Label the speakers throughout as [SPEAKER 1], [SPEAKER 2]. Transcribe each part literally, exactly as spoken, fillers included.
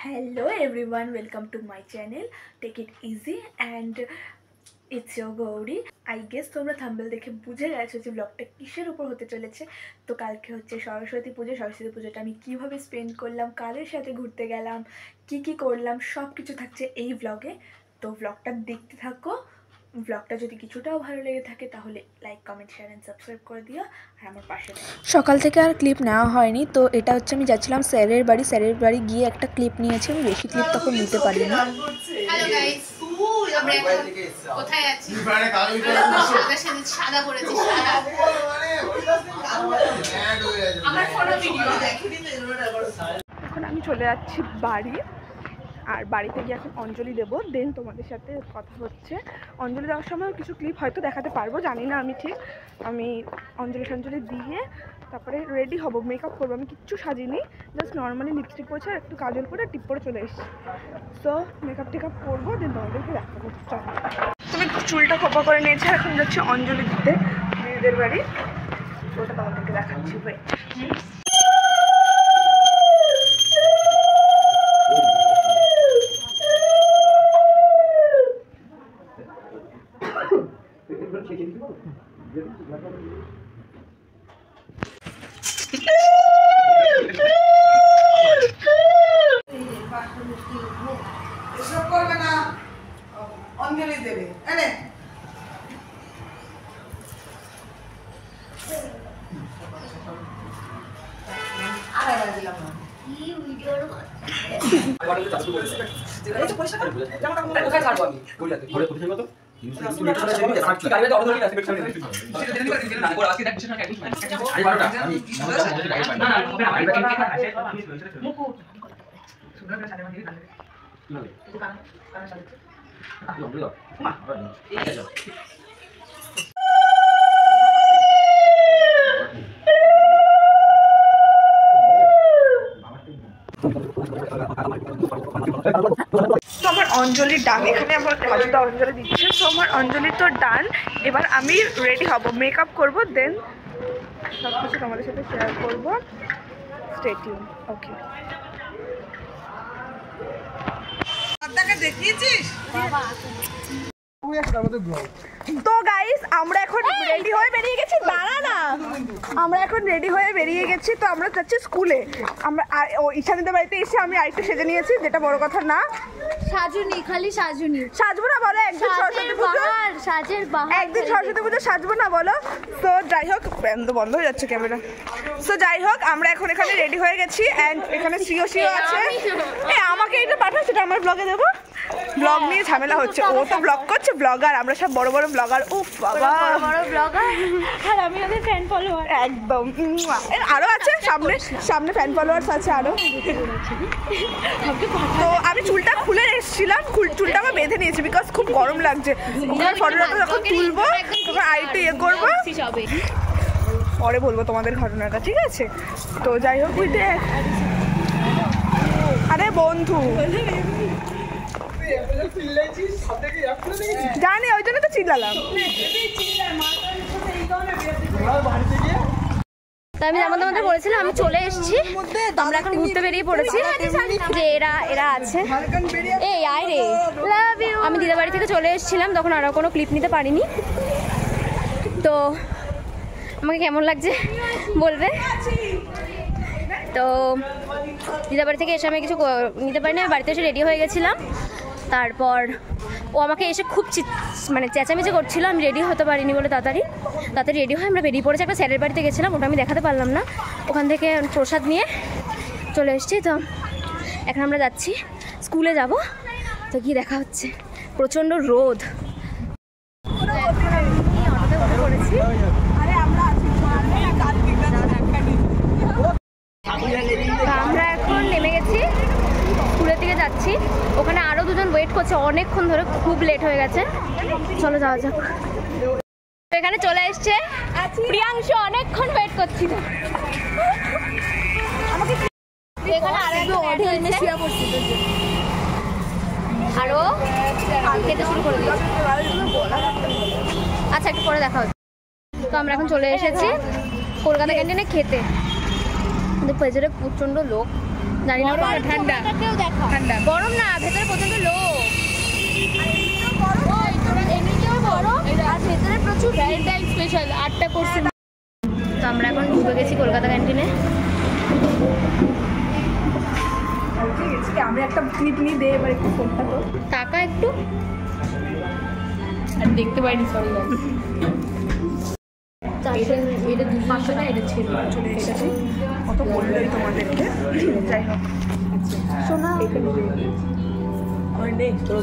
[SPEAKER 1] Hello everyone, welcome to my channel. Take it easy and it's your Gauri. I guess তোমরা thumbnail দেখে বুঝে গেছো যে ব্লগটা কিসের উপর হতে চলেছে। তো কালকে হচ্ছে সরস্বতী পুজো। সরস্বতী পুজোটা আমি কিভাবে স্পেন্ড করলাম, কাদের সাথে ঘুরতে গেলাম, কি কি করলাম, সব কিছু থাকছে এই ব্লগে। তো ব্লগটা দেখতে থাকো। ব্লগটা যদি কিছুটাও ভালো লেগে থাকে তাহলে like, comment, share and subscribe করে দিও আর আমার পাশে থাকো। সকাল থেকে আর ক্লিপ নেওয়া হয়নি, তো এটা হচ্ছে আমি যাচ্ছিলাম স্যারের বাড়ি। স্যারের বাড়ি গিয়ে একটা ক্লিপ নিয়েছি, আমি বেশি ক্লিপ তখন নিতে পারিনি।
[SPEAKER 2] হ্যালো গাইস, আমরা এখন কোথায় আছি? সাদা সাদা সাদা করেছি সাদা। আমার ফটো ভিডিও দেখিনি তো এখন আমি চলে যাচ্ছি বাড়ি। আর বাড়িতে গিয়ে এখন অঞ্জলি দেবো, দেন তোমাদের সাথে কথা হচ্ছে। অঞ্জলি দেওয়ার সময় কিছু ক্লিপ হয়তো দেখাতে পারবো, জানি না আমি ঠিক। আমি অঞ্জলি সঞ্জলি দিয়ে তারপরে রেডি হব, মেকআপ করবো। আমি কিচ্ছু সাজিনি, জাস্ট নর্মালি লিপস্টিক পরেছি আর একটু কাজল করে টিপ করে চলে এসেছি। সো মেকআপ টেকআপ করবো, দেন তোমাদেরকে দেখাবো। চল, তুমি চুলটা খোপা করে নিয়েছি, এখন যাচ্ছি অঞ্জলি দিতে দিদিদের বাড়ি। ওটা তোমাদেরকে দেখাচ্ছি। ওয়েট,
[SPEAKER 3] এসব করবে না, অঞ্জলি দেবে। এনে আড়াই দিলাম না কি ভিডিওর আরে চাচু বলেছে এটা তো পয়সা না জামাটা কোথায় ছাড়বো আমি কইলাতে ঘরে পয়সা কত
[SPEAKER 1] আমার অঞ্জলি ডান। এখানে আমার রাজুদা অঞ্জলি দিচ্ছে। সো আমার অঞ্জলি তো ডান। এবার আমি রেডি হব, মেকআপ করবো, দেন সব কিছু তোমাদের সাথে শেয়ার করবো। Stay tune. ওকে,
[SPEAKER 3] দেখিয়েছিস
[SPEAKER 1] তো গাইস আমরা এখন রেডি হয়ে বেরিয়ে গেছি। দাঁড়া না, আমরা এখন রেডি হয়ে বেরিয়ে গেছি। তো আমরা যাচ্ছি স্কুলে। আমরা ও ঈশানীদের বাড়িতে এসে আমি আরেকটু সেজে নিয়েছি, যেটা বড় কথা না।
[SPEAKER 4] সাজুনি, খালি সাজুনি।
[SPEAKER 1] সাজবো না বলো? একদিন সরস্বতী পুজো,
[SPEAKER 4] সাজের বাহার,
[SPEAKER 1] একদিন সরস্বতী পুজো সাজবো না বলো? তো যাই হোক, বন্ধ বন্ধ হয়ে যাচ্ছে ক্যামেরা। তো যাই হোক, আমরা এখন এখানে রেডি হয়ে গেছি অ্যান্ড এখানে সিও সিও আছে। এই আমাকে এটা পাঠাও, সেটা আমার ব্লগে দেবো। ব্লগ নিয়ে ঝামেলা হচ্ছে, ও তো ব্লগ করছে, ব্লগার। আমরা সব বড় বড় ব্লগার। উফ বাবা,
[SPEAKER 4] বড় ব্লগার। আর আমি ওদের ফ্যান ফলোয়ার।
[SPEAKER 1] একদম। আরো আছে সামনে, সামনে ফ্যান ফলোয়ার্স আছে আরো। তো আমি চুলটা খুলে এসেছিলাম, চুলটা আমার বেঁধে নিয়েছি বিকজ খুব গরম লাগছে। ওখানে ফটোটা যখন তুলবো তখন আইটা ইয়ে করবো, পরে বলবো তোমাদের ঘটনাটা, ঠিক আছে? তো যাই হোক, বুঝতে আরে বন্ধু জানি, ওই জন্য তো চিল্লালাম।
[SPEAKER 4] আমি যেমন তোমাদের বলেছিলাম, আমি চলে এসেছি। আমরা এখন ঘুরতে বেরিয়ে পড়েছি যে এরা এরা আছে। এই আয় রে, আমি দিদা বাড়ি থেকে চলে এসেছিলাম, তখন আরও কোনো ক্লিপ নিতে পারিনি। তো আমাকে কেমন লাগছে বলবে। তো দিদা বাড়ি থেকে এসে আমি কিছু নিতে পারিনি, আমি বাড়িতে এসে রেডি হয়ে গেছিলাম। তারপর ও আমাকে এসে খুব মানে চেঁচামেচি করছিল, আমি রেডি হতে পারিনি বলে তাড়াতাড়ি তাড়াতাড়ি রেডি হয়ে আমরা বেরিয়ে পড়েছি। একটা স্যারের বাড়িতে গেছিলাম, ওটা আমি দেখাতে পারলাম না। ওখান থেকে প্রসাদ নিয়ে চলে এসেছি। তো এখন আমরা যাচ্ছি স্কুলে যাব। তো কি দেখা হচ্ছে, প্রচণ্ড রোদ। আমরা এখন নেমে গেছি, স্কুলের দিকে যাচ্ছি। ওখানে আরো দুজন ওয়েট করছে অনেকক্ষণ ধরে, খুব লেট হয়ে গেছে। চলো যাওয়া যাক। এখানে চলে এসছে প্রিয়াংশু, অনেকক্ষণ ওয়েট করছি। এখানে আরো খেতে শুরু করে দিয়েছে। আচ্ছা, একটু পরে দেখা হচ্ছে। তো আমরা এখন চলে এসেছি কলকাতা ক্যান্টিনে খেতে। পেছনে প্রচণ্ড লোক, জানি না
[SPEAKER 2] গরম, ঠান্ডা।
[SPEAKER 4] কেউ দেখা
[SPEAKER 2] ঠান্ডা।
[SPEAKER 4] গরম না, ভেতরে প্রচন্ড লোক। এমনিতেও গরম আর ভেতরে প্রচুর
[SPEAKER 2] ভ্যালেন্টাইন স্পেশাল আটটা করছে।
[SPEAKER 4] তো আমরা এখন ঢুকে গেছি কলকাতা ক্যান্টিনে।
[SPEAKER 2] আমরা একটা ক্লিপ নিয়ে দে এবার একটু ফোনটা তো
[SPEAKER 4] টাকা একটু
[SPEAKER 2] আর দেখতে পাইনি, সরি এটা দুশো না, এটা ছিল চলে এসেছি। কত বললোই তোমাদেরকে, যাই হোক শোনা আমার নেই তোর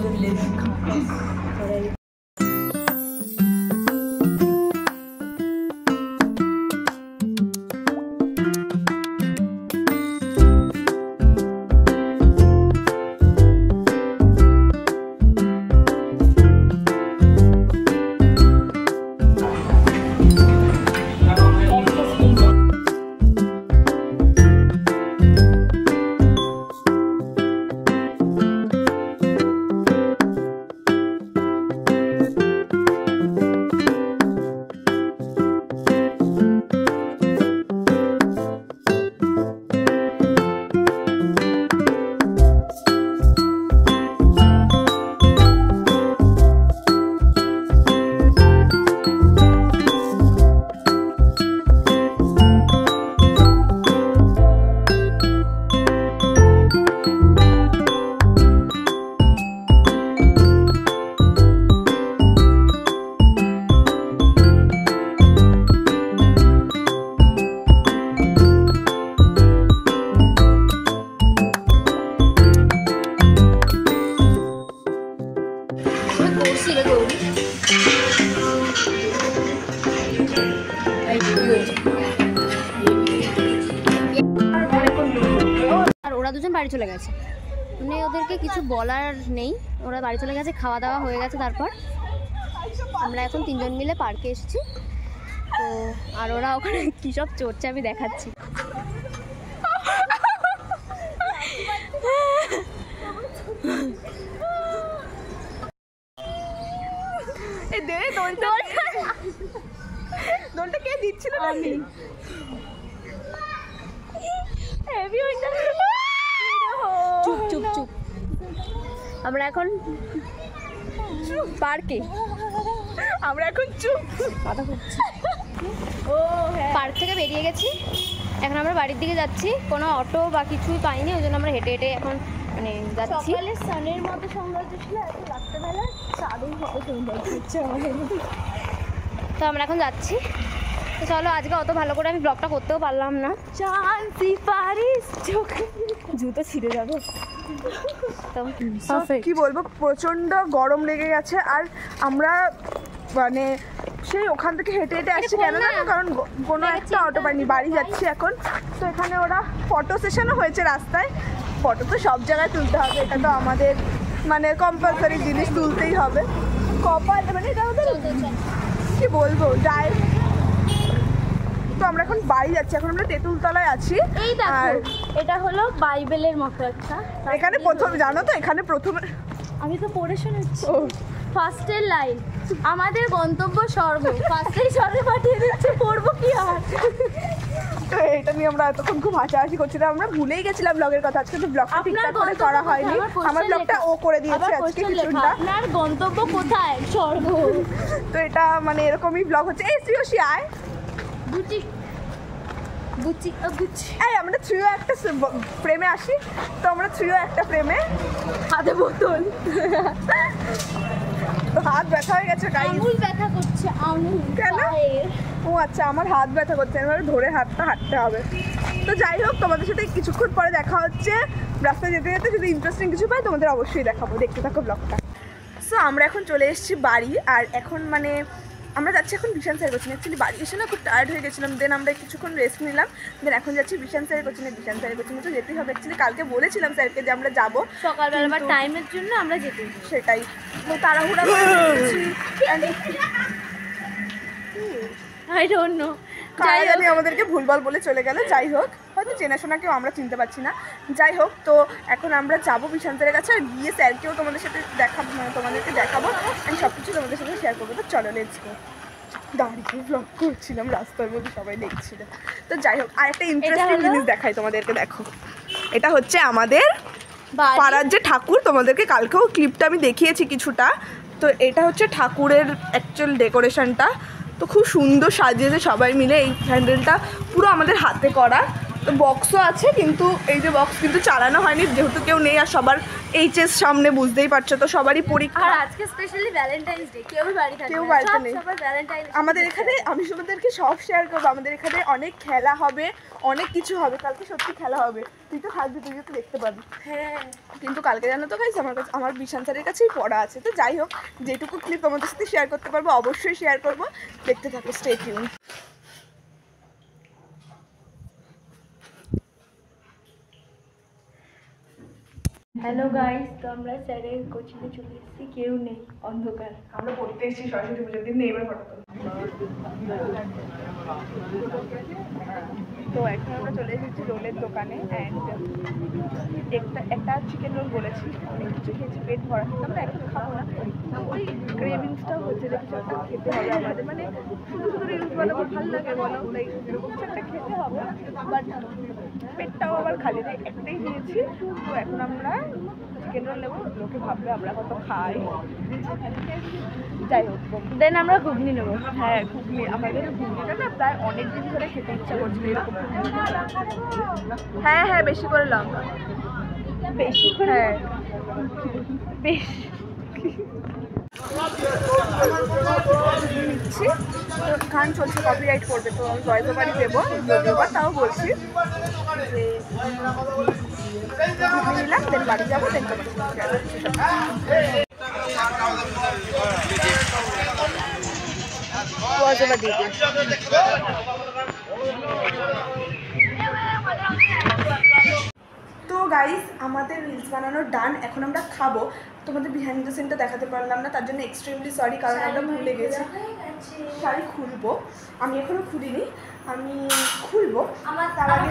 [SPEAKER 4] আর ওরা দুজন বাড়ি চলে গেছে, মানে ওদেরকে কিছু বলার নেই, ওরা বাড়ি চলে গেছে, খাওয়া দাওয়া হয়ে গেছে। তারপর আমরা এখন তিনজন মিলে পার্কে এসেছি। তো আর ওরা ওখানে কী সব চড়ছে আমি দেখাচ্ছি।
[SPEAKER 2] দোলটা কে দিচ্ছিল? আমি।
[SPEAKER 4] চুপ চুপ চুপ। আমরা এখন পার্কে,
[SPEAKER 2] আমরা এখন চুপ
[SPEAKER 4] কথা বলছি। পার্ক থেকে বেরিয়ে গেছি, এখন আমরা বাড়ির দিকে যাচ্ছি। কোনো অটো বা কিছুই পাইনি, ওই জন্য আমরা হেঁটে হেঁটে এখন মানে যাচ্ছি।
[SPEAKER 1] সকালে সানের মতো সৌন্দর্য ছিল, এত রাত্রেবেলা চাঁদের মতো সৌন্দর্য হচ্ছে আমাদের।
[SPEAKER 4] তো আমরা এখন যাচ্ছি। তো চলো, আজকে অত ভালো করে আমি ব্লগটা করতেও পারলাম না।
[SPEAKER 1] শান্তি পারিস চোখে, জুতো ছিঁড়ে যাবে।
[SPEAKER 4] তো
[SPEAKER 2] কি বলবো, প্রচন্ড গরম লেগে গেছে। আর আমরা মানে সেই ওখান থেকে হেঁটে হেঁটে আসছি, কেন জানো? কারণ গ- কোনো একটা অটো পাইনি, বাড়ি যাচ্ছি এখন। তো এখানে ওরা ফটো সেশনও হয়েছে রাস্তায়। ফটো তো সব জায়গায় তুলতে হবে, এটা তো আমাদের মানে কম্পালসারি জিনিস, তুলতেই হবে। কপাল মানে এটা ওদের কি বলবো, যাই। তো আমরা এখন বাড়ি যাচ্ছি, এখন আমরা তেঁতুলতলায় আছি।
[SPEAKER 1] এই দেখো,
[SPEAKER 2] আর
[SPEAKER 1] এটা হলো বাইবেলের মতো একটা।
[SPEAKER 2] এখানে প্রথম জানো তো, এখানে প্রথমে
[SPEAKER 1] আমি তো পড়ে শোনাচ্ছি। ফার্স্টের লাইন, আমাদের গন্তব্য স্বর্গ। ফার্স্টেই স্বর্গে পাঠিয়ে দিচ্ছে, পড়বো কি আর।
[SPEAKER 2] তো এটা নিয়ে আমরা এতক্ষণ খুব হাসাহাসি করছিলাম, আমরা ভুলেই গেছিলাম ব্লগের কথা। আজকে তো ব্লগটা
[SPEAKER 1] আপনার
[SPEAKER 2] ঠিকঠাক করে
[SPEAKER 1] গন্তব্য
[SPEAKER 2] করা
[SPEAKER 1] কোথায়?
[SPEAKER 2] হয়নি,
[SPEAKER 1] আমার question
[SPEAKER 2] আমার ব্লগটা
[SPEAKER 1] লেখা।
[SPEAKER 2] ও করে দিয়েছে
[SPEAKER 1] আবার
[SPEAKER 2] আজকে
[SPEAKER 1] question লেখা,
[SPEAKER 2] কিছুটা।
[SPEAKER 1] আপনার গন্তব্য কোথায়? স্বর্গ।
[SPEAKER 2] তো এটা মানে এরকমই ব্লগ হচ্ছে। এই শ্রীয়সী আয়,
[SPEAKER 1] বুচি বুচি ও বুচি
[SPEAKER 2] এই আমরা থ্রিও একটা প্রেমে আসি। তো আমরা থ্রিও একটা প্রেমে,
[SPEAKER 1] হাতে বোতল,
[SPEAKER 2] তো হাত ব্যথা হয়ে গেছে গাইস।
[SPEAKER 1] আঙুল ব্যথা করছে, আঙুল
[SPEAKER 2] কেন?
[SPEAKER 1] পায়ের।
[SPEAKER 2] ও আচ্ছা, আমার হাত ব্যথা করছে, এবার ধরে হাতটা হাঁটতে হবে। তো যাই হোক, তোমাদের সাথে কিছুক্ষণ পরে দেখা হচ্ছে। রাস্তায় যেতে যেতে যদি ইন্টারেস্টিং কিছু পাই তোমাদের অবশ্যই দেখাবো, দেখতে থাকো ব্লগটা। সো আমরা এখন চলে এসেছি বাড়ি। আর এখন মানে আমরা যাচ্ছি এখন বিশান স্যারের কোচিং। অ্যাকচুয়ালি বাড়ি এসে না খুব টায়ার্ড হয়ে গেছিলাম, দেন আমরা কিছুক্ষণ রেস্ট নিলাম, দেন এখন যাচ্ছি বিশান স্যারের কোচিংয়ে। বিশান স্যারের কোচিংয়ে তো যেতেই হবে, অ্যাকচুয়ালি কালকে বলেছিলাম স্যারকে যে আমরা যাবো,
[SPEAKER 1] সকালবেলা বা টাইমের জন্য আমরা যেতে।
[SPEAKER 2] সেটাই তো তাড়াহুড়া করে বেরিয়েছি।
[SPEAKER 1] আই ডোন্ট নো,
[SPEAKER 2] কারা জানি আমাদেরকে ভুলভাল বলে চলে গেল। যাই হোক, হয়তো চেনাশোনা কেউ, আমরা চিনতে পারছি না। যাই হোক, তো এখন আমরা যাবো বিশান স্যারের কাছে, আর গিয়ে স্যারকেও তোমাদের সাথে দেখাবো, মানে তোমাদেরকে দেখাবো, আমি সব কিছু তোমাদের সাথে শেয়ার করবো। তো চলো, লেটস গো। দাঁড়িয়ে ব্লগ করছিলাম, রাস্তার মধ্যে সবাই দেখছিল। তো যাই হোক, আর একটা ইন্টারেস্টিং জিনিস দেখাই তোমাদেরকে, দেখো। এটা হচ্ছে আমাদের পাড়ার যে ঠাকুর, তোমাদেরকে কালকেও ক্লিপটা আমি দেখিয়েছি কিছুটা। তো এটা হচ্ছে ঠাকুরের অ্যাকচুয়াল ডেকোরেশনটা। তো খুব সুন্দর সাজিয়েছে সবাই মিলে। এই প্যান্ডেলটা পুরো আমাদের হাতে করা। তো বক্সও আছে, কিন্তু এই যে বক্স কিন্তু চালানো হয়নি যেহেতু কেউ নেই, আর সবার এইচএস সামনে বুঝতেই পারছো, তো সবারই পরীক্ষা।
[SPEAKER 4] আর আজকে স্পেশালি ভ্যালেন্টাইন্স ডে, কেউ বাড়ি থাকে
[SPEAKER 2] কেউ
[SPEAKER 4] না,
[SPEAKER 2] বাড়িতে
[SPEAKER 4] সব
[SPEAKER 2] নেই।
[SPEAKER 4] সবার ভ্যালেন্টাইন।
[SPEAKER 2] আমাদের এখানে আমি তোমাদেরকে সব শেয়ার করবো। আমাদের এখানে অনেক খেলা হবে, অনেক কিছু হবে। কালকে সত্যি খেলা হবে, তুই তো থাকবি, তুই তো দেখতে পাবি।
[SPEAKER 4] হ্যাঁ,
[SPEAKER 2] কিন্তু কালকে জানো তো গাইস, আমার কাছে আমার বিশান স্যারের কাছেই পড়া আছে। তো যাই হোক, যেটুকু ক্লিপ তোমাদের সাথে শেয়ার করতে পারবো অবশ্যই শেয়ার করবো। দেখতে থাকো, স্টে টিউন।
[SPEAKER 1] হ্যালো গাইস, তো আমরা স্যারের কোচিংয়ে চলে এসেছি, কেউ নেই, অন্ধকার।
[SPEAKER 2] আমরা পড়তে এসেছি সরস্বতী পুজোর দিন, নেই এবার ফটো। তো এখন আমরা চলে এসেছি রোলের দোকানে। অ্যান্ড একটা একটা চিকেন রোল বলেছি, অনেক কিছু খেয়েছি, পেট ভরা। আমরা এখন খাবো না, ওই ক্রেভিংসটাও হচ্ছে যে কিছু একটা খেতে হবে আমাদের। মানে শুধু শুধু রিলস বানাবো, ভালো লাগে বলো, তাই কিছু একটা খেতে হবে। বাট পেটটাও আবার খালি নেই, একটাই নিয়েছি। তো এখন আমরা চিকেন রোল নেবো, লোকে ভাববে আমরা কত খাই। যাই হোক,
[SPEAKER 4] দেন আমরা ঘুগনি নেবো।
[SPEAKER 2] হ্যাঁ ঘুগনি, আমাদের ঘুগনিটা না প্রায় অনেক দিন ধরে খেতে ইচ্ছা করছিল এরকম ঘুগনি। হ্যাঁ হ্যাঁ, বেশি করে লঙ্কা, বেশি করে, হ্যাঁ বেশ নিচ্ছি। তো গান চলছে, কপিরাইট করবে, তো আমি ভয়েস ওভারই দেবো যদিও বা, তাও বলছি যে ঘুগনি নিলাম, দেন বাড়ি যাবো, দেন তোমার ভয়েস ওভার দিয়ে দিই। তো গাইস, আমাদের রিলস বানানো ডান। এখন আমরা খাবো। তোমাদের বিহাইন্ড দ্য সিনটা দেখাতে পারলাম না, তার জন্য এক্সট্রিমলি সরি, কারণ আমরা ভুলে গেছি। শাড়ি খুলবো, আমি এখনো খুলিনি, আমি খুলবো।
[SPEAKER 4] আমার
[SPEAKER 2] তার আগে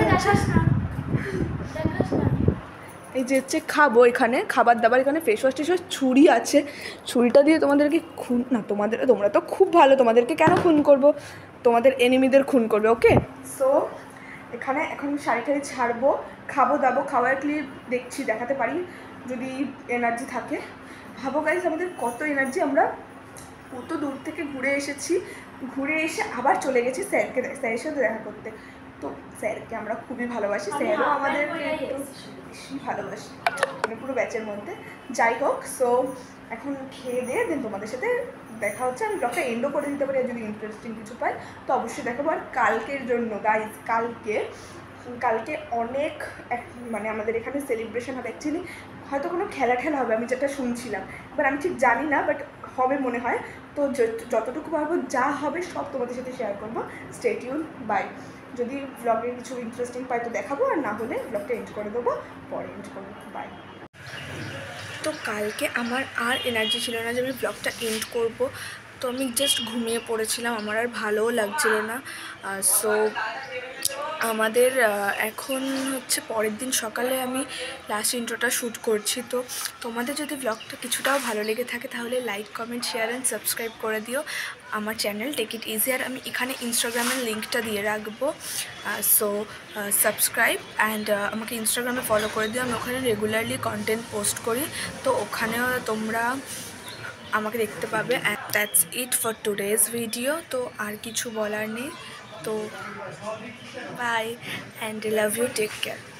[SPEAKER 2] এই যে হচ্ছে খাবো, এখানে খাবার দাবার, এখানে ফেস ওয়াশ টেস ওয়াশ, ছুরি আছে, ছুরিটা দিয়ে তোমাদেরকে খুন না, তোমাদের তোমরা তো খুব ভালো, তোমাদেরকে কেন খুন করবো, তোমাদের এনিমিদের খুন করবে। ওকে, সো এখানে এখন শাড়ি টাড়ি ছাড়বো, খাবো দাবো, খাওয়ার ক্লিপ দেখছি, দেখাতে পারি যদি এনার্জি থাকে। ভাবো গাইস, আমাদের কত এনার্জি, আমরা কত দূর থেকে ঘুরে এসেছি, ঘুরে এসে আবার চলে গেছি স্যারকে স্যারের সাথে দেখা করতে। তো স্যারকে আমরা খুবই ভালোবাসি, স্যারও আমাদেরকে একটু বেশি ভালোবাসি, মানে পুরো ব্যাচের মধ্যে। যাই হোক, সো এখন খেয়ে দিয়ে দেন তোমাদের সাথে দেখা হচ্ছে। আমি ব্লগটা এন্ডও করে দিতে পারি, আর যদি ইন্টারেস্টিং কিছু পাই তো অবশ্যই দেখাবো। আর কালকের জন্য গাইজ, কালকে কালকে অনেক এক মানে আমাদের এখানে সেলিব্রেশন হবে। অ্যাকচুয়ালি হয়তো কোনো খেলা ঠেলা হবে, আমি যেটা শুনছিলাম, এবার আমি ঠিক জানি না, বাট হবে মনে হয়। তো যতটুকু পারবো, যা হবে সব তোমাদের সাথে শেয়ার করবো। Stay tune, bye. যদি ব্লগে কিছু ইন্টারেস্টিং পাই তো দেখাবো, আর না হলে ব্লগটা এন্ড করে দেবো, পরে এন্ড করবো, বাই। তো কালকে আমার আর এনার্জি ছিল না যে আমি ব্লগটা এন্ড করব, তো আমি জাস্ট ঘুমিয়ে পড়েছিলাম, আমার আর ভালোও লাগছিল না। সো আমাদের এখন হচ্ছে পরের দিন সকালে আমি লাস্ট ইন্ট্রোটা শ্যুট করছি। তো তোমাদের যদি ব্লগটা কিছুটাও ভালো লেগে থাকে তাহলে like, comment, share and subscribe করে দিও আমার চ্যানেল টেক ইট ইজি। আর আমি এখানে ইনস্টাগ্রামের লিঙ্কটা দিয়ে রাখবো, সো সাবস্ক্রাইব অ্যান্ড আমাকে ইনস্টাগ্রামে ফলো করে দিও। আমি ওখানে রেগুলারলি কন্টেন্ট পোস্ট করি, তো ওখানেও তোমরা আমাকে দেখতে পাবে। And that's it for today's video. তো আর কিছু বলার নেই, তো bye and love you, take care.